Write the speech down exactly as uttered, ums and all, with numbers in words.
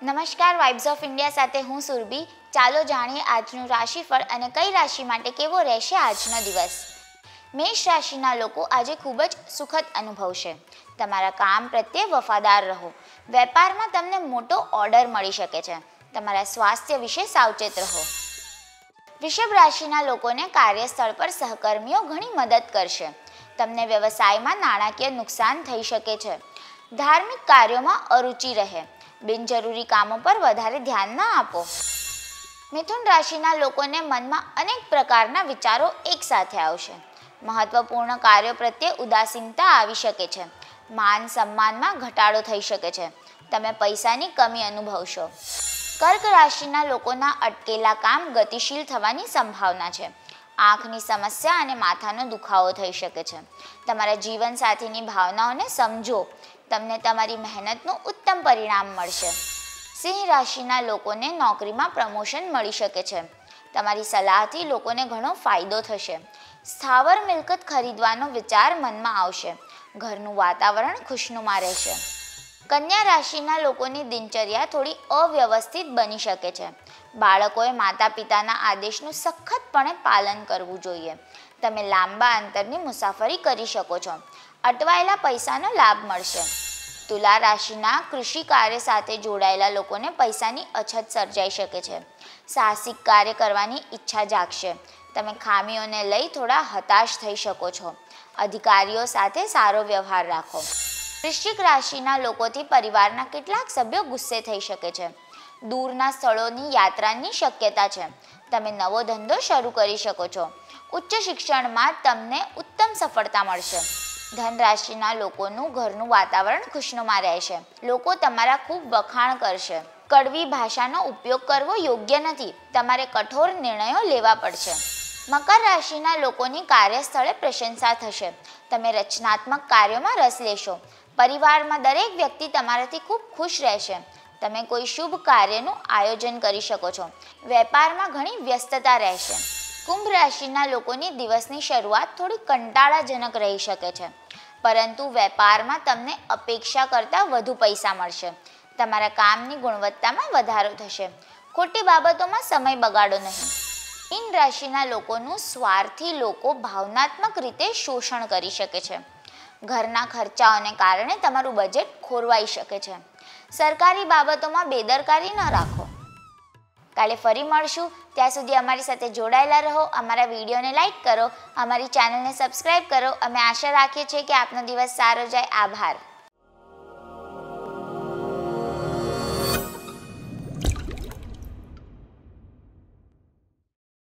નમસ્કાર, vibes of India સાથે હું સુરભી। ચાલો જાણીએ આજનું રાશિફળ અને કઈ રાશિ માટે કેવો રહેશે આજનો દિવસ। મેષ રાશિના લોકો આજે ખૂબ જ સુખદ અનુભવશે। તમારા કામ પ્રત્યે વફાદાર રહો। વેપારમાં તમને મોટો ઓર્ડર મળી શકે છે। તમારા સ્વાસ્થ્ય વિશે સાવચેત રહો। વૃષભ રાશિના લોકોને કાર્યસ્થળ પર સહકર્મીઓ ઘણી મદદ કરશે। તમને વ્યવસાયમાં નાણાકીય નુકસાન થઈ શકે છે। ધાર્મિક કાર્યોમાં અરુચિ રહે। બિનજરૂરી કામો પર વધારે ધ્યાન ન આપો। મિથુન રાશિના લોકોને મનમાં અનેક પ્રકારના વિચારો એકસાથે આવશે। મહત્વપૂર્ણ કાર્યો પ્રત્યે ઉદાસીનતા આવી શકે છે। માન સન્માનમાં ઘટાડો થઈ શકે છે। તમે પૈસાની કમી અનુભવશો। કર્ક રાશિના લોકોના અટકેલા કામ ગતિશીલ થવાની સંભાવના છે। આંખની સમસ્યા અને માથાનો દુખાવો થઈ શકે છે। તમારા જીવનસાથીની ભાવનાઓને સમજો। તમને તમારી મહેનતનું ઉત્તમ પરિણામ મળશે। સિંહ રાશિના લોકોને નોકરીમાં પ્રમોશન મળી શકે છે। તમારી સલાહથી લોકોને ઘણો ફાયદો થશે। સ્થાવર મિલકત ખરીદવાનો વિચાર મનમાં આવશે। ઘરનું વાતાવરણ ખુશનુમા રહેશે। કન્યા રાશિના લોકોની દિનચર્યા થોડી અવ્યવસ્થિત બની શકે છે। બાળકોએ માતા પિતાના આદેશનું સખતપણે પાલન કરવું જોઈએ। તમે લાંબા અંતરની મુસાફરી કરી શકો છો। અટવાયેલા પૈસાનો લાભ મળશે। તુલા રાશિના કૃષિ કાર્ય સાથે જોડાયેલા લોકોને પૈસાની અછત સર્જાઈ શકે છે। સાહસિક કાર્ય કરવાની ઈચ્છા જાગશે। તમે ખામીઓને લઈ થોડા હતાશ થઈ શકો છો। અધિકારીઓ સાથે સારો વ્યવહાર રાખો। વૃશ્ચિક રાશિના લોકોથી પરિવારના કેટલાક સભ્યો ગુસ્સે થઈ શકે છે। દૂરના સ્થળોની યાત્રાની શક્યતા છે। તમે નવો ધંધો શરૂ કરી શકો છો। ઉચ્ચ શિક્ષણમાં તમને ઉત્તમ સફળતા મળશે। ધન રાશિના લોકોનું ઘરનું વાતાવરણ ખુશનુમા રહેશે। લોકો તમારા ખૂબ વખાણ કરશે। કડવી ભાષાનો ઉપયોગ કરવો યોગ્ય નથી। તમારે કઠોર નિર્ણયો લેવા પડશે। મકર રાશિના લોકોની કાર્યસ્થળે પ્રશંસા થશે। તમે રચનાત્મક કાર્યોમાં રસ લેશો। પરિવારમાં દરેક વ્યક્તિ તમારાથી ખૂબ ખુશ રહેશે। તમે કોઈ શુભ કાર્યનું આયોજન કરી શકો છો। વેપારમાં ઘણી વ્યસ્તતા રહેશે। કુંભ રાશિના લોકોની દિવસની શરૂઆત થોડી કંટાળાજનક રહી શકે છે, પરંતુ વેપારમાં તમને અપેક્ષા કરતાં વધુ પૈસા મળશે। તમારા કામની ગુણવત્તામાં વધારો થશે। ખોટી બાબતોમાં સમય બગાડો નહીં। મીન રાશિના લોકોનું સ્વાર્થી લોકો ભાવનાત્મક રીતે શોષણ કરી શકે છે। ઘરના ખર્ચાઓને કારણે તમારું બજેટ ખોરવાઈ શકે છે। સરકારી બાબતોમાં બેદરકારી ન રાખો। કાલે ફરી મળશું। ત્યાં સુધી અમારી સાથે જોડાયેલા રહો। અમારા વિડીયોને લાઇક કરો, અમારી ચેનલને સબસ્ક્રાઈબ કરો। અમે આશા રાખીએ છીએ કે આપનો દિવસ સારો જાય। આભાર।